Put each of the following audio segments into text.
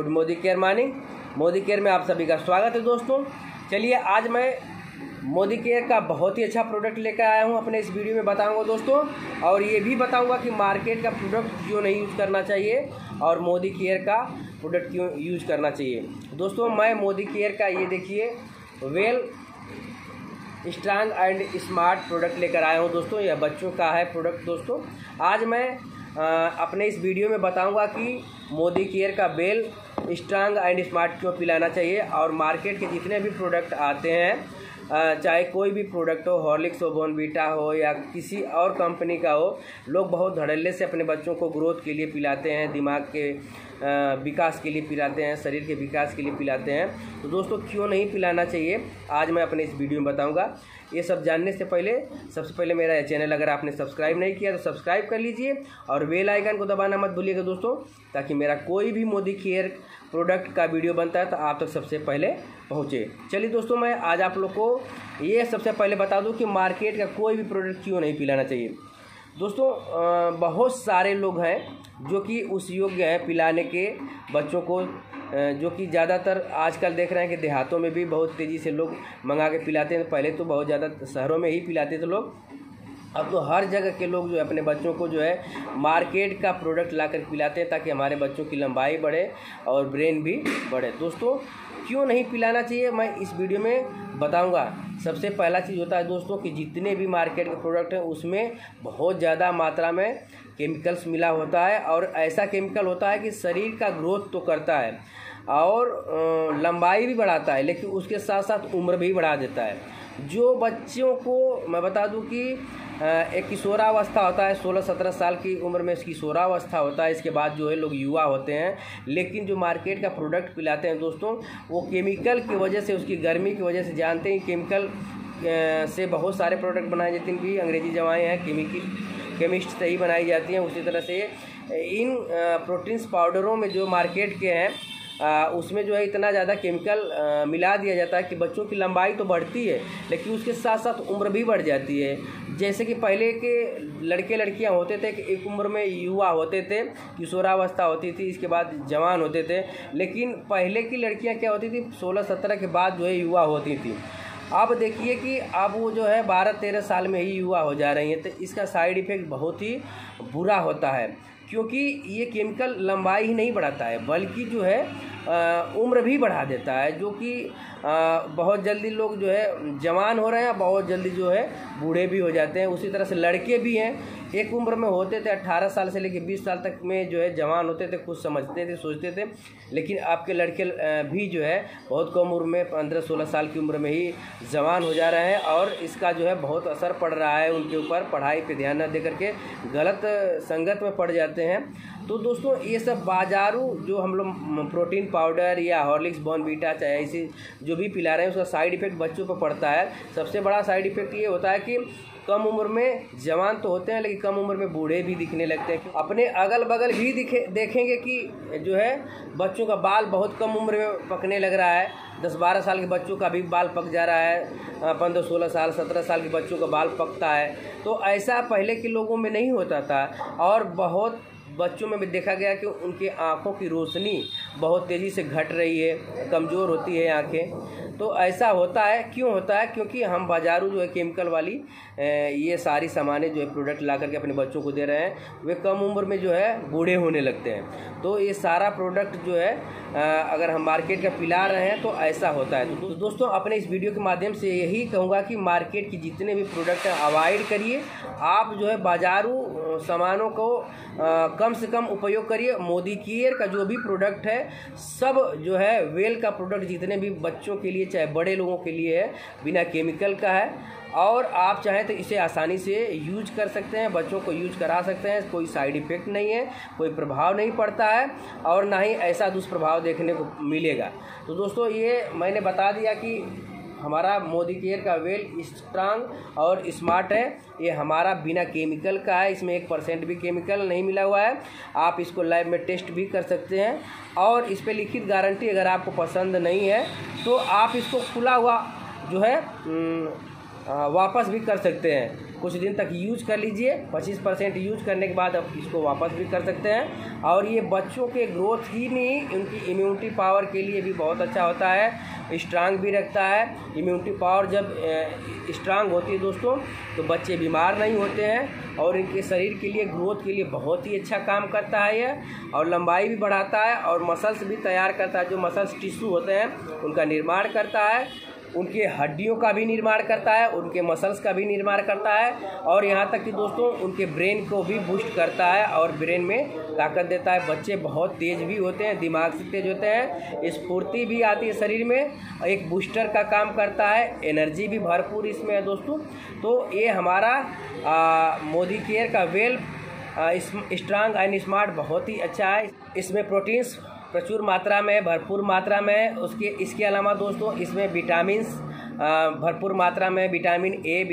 Good Modi care morning. Modi care में आप सभी का स्वागत है दोस्तों। चलिए आज मैं मोदी केयर का बहुत ही अच्छा प्रोडक्ट लेकर आया हूं, अपने इस वीडियो में बताऊंगा दोस्तों, और ये भी बताऊंगा कि मार्केट का प्रोडक्ट क्यों नहीं यूज़ करना चाहिए और मोदी केयर का प्रोडक्ट क्यों यूज़ करना चाहिए। दोस्तों मैं मोदी केयर का ये देखिए well strong and smart product लेकर आया हूँ दोस्तों। यह बच्चों का है प्रोडक्ट दोस्तों। आज मैं अपने इस वीडियो में बताऊंगा कि मोदी केयर का बेल स्ट्रांग एंड स्मार्ट क्यों पिलाना चाहिए, और मार्केट के जितने भी प्रोडक्ट आते हैं, चाहे कोई भी प्रोडक्ट हो, हॉर्लिक्स हो, बॉर्नवीटा हो या किसी और कंपनी का हो, लोग बहुत धड़ल्ले से अपने बच्चों को ग्रोथ के लिए पिलाते हैं, दिमाग के विकास के लिए पिलाते हैं, शरीर के विकास के लिए पिलाते हैं। तो दोस्तों क्यों नहीं पिलाना चाहिए आज मैं अपने इस वीडियो में बताऊंगा। ये सब जानने से पहले सबसे पहले मेरा चैनल अगर आपने सब्सक्राइब नहीं किया तो सब्सक्राइब कर लीजिए और बेल आइकन को दबाना मत भूलिएगा दोस्तों, ताकि मेरा कोई भी मोदी केयर प्रोडक्ट का वीडियो बनता है तो आप तक सबसे पहले पहुँचे। चलिए दोस्तों मैं आज आप लोग को ये सबसे पहले बता दूं कि मार्केट का कोई भी प्रोडक्ट क्यों नहीं पिलाना चाहिए। दोस्तों बहुत सारे लोग हैं जो कि उस योग्य हैं पिलाने के बच्चों को, जो कि ज़्यादातर आजकल देख रहे हैं कि देहातों में भी बहुत तेज़ी से लोग मंगा के पिलाते हैं। पहले तो बहुत ज़्यादा शहरों में ही पिलाते थे लोग, अब तो हर जगह के लोग जो है अपने बच्चों को जो है मार्केट का प्रोडक्ट ला कर पिलाते हैं, ताकि हमारे बच्चों की लंबाई बढ़े और ब्रेन भी बढ़े। दोस्तों क्यों नहीं पिलाना चाहिए मैं इस वीडियो में बताऊंगा। सबसे पहला चीज़ होता है दोस्तों कि जितने भी मार्केट के प्रोडक्ट हैं उसमें बहुत ज़्यादा मात्रा में केमिकल्स मिला होता है, और ऐसा केमिकल होता है कि शरीर का ग्रोथ तो करता है और लंबाई भी बढ़ाता है, लेकिन उसके साथ साथ उम्र भी बढ़ा देता है। जो बच्चों को मैं बता दूं कि एक किशोरावस्था होता है, 16-17 साल की उम्र में किशोरावस्था होता है, इसके बाद जो है लोग युवा होते हैं। लेकिन जो मार्केट का प्रोडक्ट पिलाते हैं दोस्तों, वो केमिकल की वजह से, उसकी गर्मी की वजह से, जानते हैं केमिकल से बहुत सारे प्रोडक्ट बनाए, जितनी भी अंग्रेजी दवाएँ हैं केमिस्ट से ही बनाई जाती हैं। उसी तरह से इन प्रोटीन्स पाउडरों में जो मार्केट के हैं उसमें जो है इतना ज़्यादा केमिकल मिला दिया जाता है कि बच्चों की लंबाई तो बढ़ती है, लेकिन उसके साथ साथ उम्र भी बढ़ जाती है। जैसे कि पहले के लड़के लड़कियां होते थे कि एक उम्र में युवा होते थे, किशोरावस्था होती थी, इसके बाद जवान होते थे। लेकिन पहले की लड़कियां क्या होती थी, 16-17 के बाद जो है युवा होती थी। अब देखिए कि अब वो जो है 12-13 साल में ही युवा हो जा रही हैं। तो इसका साइड इफ़ेक्ट बहुत ही बुरा होता है, क्योंकि ये केमिकल लंबाई ही नहीं बढ़ाता है बल्कि जो है उम्र भी बढ़ा देता है, जो कि बहुत जल्दी लोग जो है जवान हो रहे हैं, बहुत जल्दी जो है बूढ़े भी हो जाते हैं। उसी तरह से लड़के भी हैं, एक उम्र में होते थे 18 साल से लेकर 20 साल तक में जो है जवान होते थे, कुछ समझते थे, सोचते थे। लेकिन आपके लड़के भी जो है बहुत कम उम्र में 15-16 साल की उम्र में ही जवान हो जा रहे हैं, और इसका जो है बहुत असर पड़ रहा है उनके ऊपर। पढ़ाई पे ध्यान न दे करके गलत संगत में पड़ जाते हैं। तो दोस्तों ये सब बाजारू जो हम लोग प्रोटीन पाउडर या हॉर्लिक्स बॉर्नवीटा चाहे ऐसी जो भी पिला रहे हैं, उसका साइड इफ़ेक्ट बच्चों पर पड़ता है। सबसे बड़ा साइड इफ़ेक्ट ये होता है कि कम उम्र में जवान तो होते हैं, लेकिन कम उम्र में बूढ़े भी दिखने लगते हैं। अपने अगल बगल भी देखेंगे कि जो है बच्चों का बाल बहुत कम उम्र में पकने लग रहा है। 10-12 साल के बच्चों का भी बाल पक जा रहा है, 15-16 साल 17 साल के बच्चों का बाल पकता है। तो ऐसा पहले के लोगों में नहीं होता था, और बहुत बच्चों में भी देखा गया कि उनकी आँखों की रोशनी बहुत तेज़ी से घट रही है, कमज़ोर होती है आँखें। तो ऐसा होता है, क्यों होता है? क्योंकि हम बाजारू जो है केमिकल वाली ये सारी सामानें जो है प्रोडक्ट ला करके अपने बच्चों को दे रहे हैं, वे कम उम्र में जो है बूढ़े होने लगते हैं। तो ये सारा प्रोडक्ट जो है अगर हम मार्केट का पिला रहे हैं तो ऐसा होता है। तो दोस्तों अपने इस वीडियो के माध्यम से यही कहूँगा कि मार्केट की जितने भी प्रोडक्ट हैं अवॉइड करिए। आप जो है बाजारू सामानों को कम से कम उपयोग करिए। मोदी केयर का जो भी प्रोडक्ट है सब जो है वेल का प्रोडक्ट जितने भी बच्चों के लिए चाहे बड़े लोगों के लिए है, बिना केमिकल का है, और आप चाहें तो इसे आसानी से यूज कर सकते हैं, बच्चों को यूज करा सकते हैं। कोई साइड इफ़ेक्ट नहीं है, कोई प्रभाव नहीं पड़ता है, और ना ही ऐसा दुष्प्रभाव देखने को मिलेगा। तो दोस्तों ये मैंने बता दिया कि हमारा मोदी केयर का वेल स्ट्रांग और स्मार्ट है। ये हमारा बिना केमिकल का है, इसमें 1% भी केमिकल नहीं मिला हुआ है। आप इसको लैब में टेस्ट भी कर सकते हैं, और इस पर लिखित गारंटी, अगर आपको पसंद नहीं है तो आप इसको खुला हुआ जो है वापस भी कर सकते हैं। कुछ दिन तक यूज कर लीजिए, 25% यूज करने के बाद आप इसको वापस भी कर सकते हैं। और ये बच्चों के ग्रोथ ही नहीं, उनकी इम्यूनिटी पावर के लिए भी बहुत अच्छा होता है, स्ट्रांग भी रखता है। इम्यूनिटी पावर जब स्ट्रांग होती है दोस्तों तो बच्चे बीमार नहीं होते हैं और इनके शरीर के लिए ग्रोथ के लिए बहुत ही अच्छा काम करता है ये। और लंबाई भी बढ़ाता है और मसल्स भी तैयार करता है। जो मसल्स टिश्यू होते हैं उनका निर्माण करता है, उनके हड्डियों का भी निर्माण करता है, उनके मसल्स का भी निर्माण करता है और यहाँ तक कि दोस्तों उनके ब्रेन को भी बूस्ट करता है और ब्रेन में ताकत देता है। बच्चे बहुत तेज़ भी होते हैं, दिमाग से तेज होते हैं, स्फूर्ति भी आती है शरीर में, एक बूस्टर का काम करता है, एनर्जी भी भरपूर इसमें है दोस्तों। तो ये हमारा मोदी केयर का वेल स्ट्रांग एंड स्मार्ट बहुत ही अच्छा है। इसमें प्रोटीन्स प्रचुर मात्रा में, भरपूर मात्रा में, इसके अलावा दोस्तों इसमें विटामिन्स भरपूर मात्रा में, vitamin A,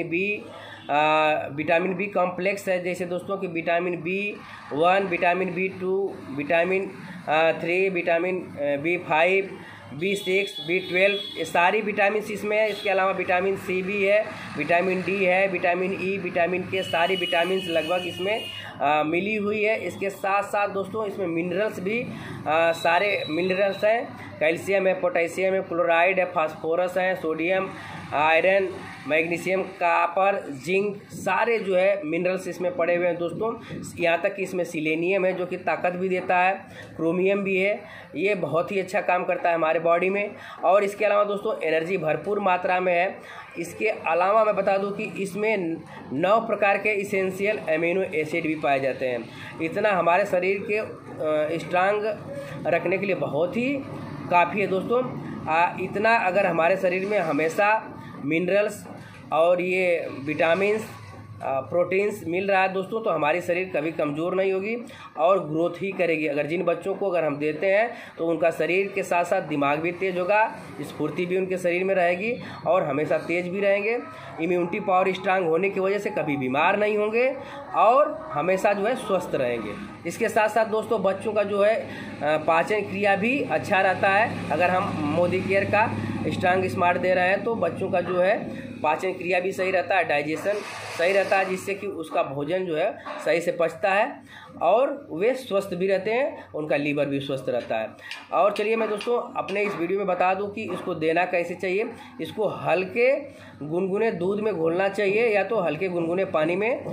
vitamin B complex है, जैसे दोस्तों कि vitamin B1, vitamin B2, vitamin 3, vitamin B5, B6, B12, ये सारी विटामिन इसमें है। इसके अलावा विटामिन सी भी है, विटामिन डी है, विटामिन ई, विटामिन के, सारी विटामिन लगभग इसमें मिली हुई है। इसके साथ साथ दोस्तों इसमें मिनरल्स भी सारे मिनरल्स हैं, कैल्शियम है, पोटेशियम है, क्लोराइड है, फास्फोरस है, sodium, iron, magnesium, copper, zinc, सारे जो है मिनरल्स इसमें पड़े हुए हैं दोस्तों। यहाँ तक कि इसमें सिलेनियम है जो कि ताकत भी देता है, क्रोमियम भी है, ये बहुत ही अच्छा काम करता है हमारे बॉडी में। और इसके अलावा दोस्तों एनर्जी भरपूर मात्रा में है। इसके अलावा मैं बता दूं कि इसमें 9 प्रकार के इसेंशियल अमीनो एसिड भी पाए जाते हैं। इतना हमारे शरीर के स्ट्रांग रखने के लिए बहुत ही काफ़ी है दोस्तों। इतना अगर हमारे शरीर में हमेशा मिनरल्स और ये विटामिन्स, प्रोटीन्स मिल रहा है दोस्तों तो हमारी शरीर कभी कमज़ोर नहीं होगी और ग्रोथ ही करेगी। अगर जिन बच्चों को अगर हम देते हैं तो उनका शरीर के साथ साथ दिमाग भी तेज़ होगा, स्फूर्ति भी उनके शरीर में रहेगी और हमेशा तेज़ भी रहेंगे। इम्यूनिटी पावर स्ट्रांग होने की वजह से कभी बीमार नहीं होंगे और हमेशा जो है स्वस्थ रहेंगे। इसके साथ साथ दोस्तों बच्चों का जो है पाचन क्रिया भी अच्छा रहता है। अगर हम मोदी केयर का स्ट्रांग स्मार्ट दे रहे हैं तो बच्चों का जो है पाचन क्रिया भी सही रहता है, डाइजेशन सही रहता है, जिससे कि उसका भोजन जो है सही से पचता है और वे स्वस्थ भी रहते हैं, उनका लीवर भी स्वस्थ रहता है। और चलिए मैं दोस्तों अपने इस वीडियो में बता दूं कि इसको देना कैसे चाहिए। इसको हल्के गुनगुने दूध में घोलना चाहिए या तो हल्के गुनगुने पानी में।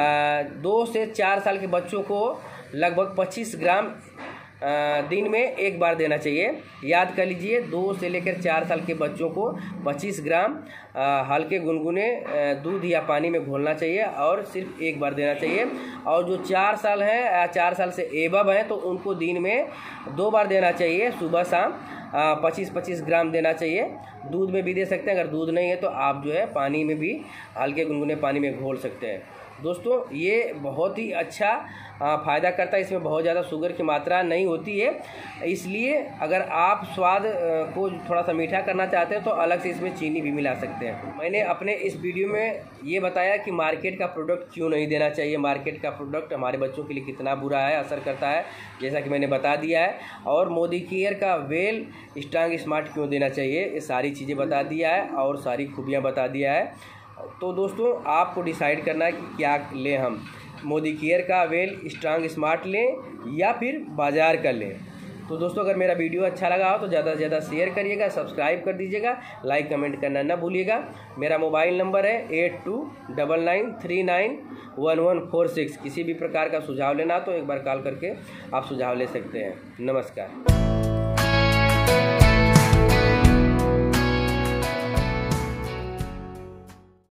2 से 4 साल के बच्चों को लगभग 25 ग्राम दिन में एक बार देना चाहिए। याद कर लीजिए, 2 से लेकर 4 साल के बच्चों को 25 ग्राम हल्के गुनगुने दूध या पानी में घोलना चाहिए और सिर्फ एक बार देना चाहिए। और जो 4 साल हैं या 4 साल से एबव हैं तो उनको दिन में 2 बार देना चाहिए, सुबह शाम 25-25 ग्राम देना चाहिए। दूध में भी दे सकते हैं, अगर दूध नहीं है तो आप जो है पानी में भी हल्के गुनगुने पानी में घोल सकते हैं। दोस्तों ये बहुत ही अच्छा फ़ायदा करता है, इसमें बहुत ज़्यादा शुगर की मात्रा नहीं होती है, इसलिए अगर आप स्वाद को थोड़ा सा मीठा करना चाहते हैं तो अलग से इसमें चीनी भी मिला सकते हैं। मैंने अपने इस वीडियो में ये बताया कि मार्केट का प्रोडक्ट क्यों नहीं देना चाहिए, मार्केट का प्रोडक्ट हमारे बच्चों के लिए कितना बुरा है, असर करता है, जैसा कि मैंने बता दिया है। और मोदी केयर का वेल स्ट्रांग स्मार्ट क्यों देना चाहिए, ये सारी चीज़ें बता दिया है और सारी खूबियाँ बता दिया है। तो दोस्तों आपको डिसाइड करना है कि क्या लें, हम मोदी केयर का वेल स्ट्रांग स्मार्ट लें या फिर बाज़ार का लें। तो दोस्तों अगर मेरा वीडियो अच्छा लगा हो तो ज़्यादा से ज़्यादा शेयर करिएगा, सब्सक्राइब कर दीजिएगा, लाइक कमेंट करना ना भूलिएगा। मेरा मोबाइल नंबर है 8299391146। किसी भी प्रकार का सुझाव लेना तो एक बार कॉल करके आप सुझाव ले सकते हैं। नमस्कार।